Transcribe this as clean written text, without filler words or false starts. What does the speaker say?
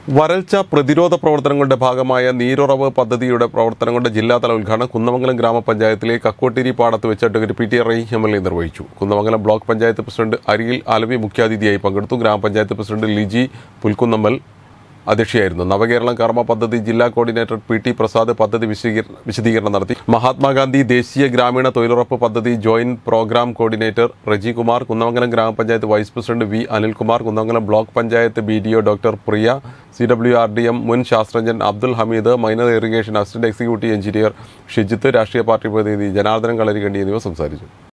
വരൾച പ്രതിരോധ പ്രവർത്തനങ്ങളുടെ ഭാഗമായ നീരുറവ് പദ്ധതിയുടെ പ്രവർത്തനങ്ങളുടെ ജില്ലാതല ഉദ്ഘാടനം കുന്നമംഗലം ഗ്രാമപഞ്ചായത്തിലെ കക്കോട്ടിരി പാടത്ത് വെച്ച് അഡ്വക്കേറ്റ് പി.ടി. റഹീം എം.എൽ.എ. നിർവഹിച്ചു. കുന്നമംഗലം ബ്ലോക്ക് പഞ്ചായത്ത് പ്രസിഡന്റ് അരിയിൽ ആലവി മുഖ്യാതിഥിയായി പങ്കെടുത്തു. ഗ്രാമപഞ്ചായത്ത് പ്രസിഡന്റ് ലിജി പുൽക്കുന്നമ്മൽ അധ്യക്ഷയായിരുന്നു. നവകേരളം കർമ്മ പദ്ധതി ജില്ലാ കോർഡിനേറ്റർ പി.ടി. പ്രസാദ് പദ്ധതി വിശദീകരണം നടത്തി. മഹാത്മാഗാന്ധി ദേശീയ ഗ്രാമീണ തൊഴിലുറപ്പ് പദ്ധതി joint programme coordinator Reji Kumar, Kunnamangalam ഗ്രാമപഞ്ചായത്ത് vice president V. Anilkumar, Kunnamangalam block panchayat BDO doctor Priya, CWRDM മുൻ ശാസ്ത്രജ്ഞൻ Abdul Hameed, minor irrigation assistant executive engineer Shijith, രാഷ്ട്രീയ പാർട്ടി പ്രതിനിധി ജനാർദ്ദനൻ കളരികണ്ടി എന്നിവർ സംസാരിച്ചു.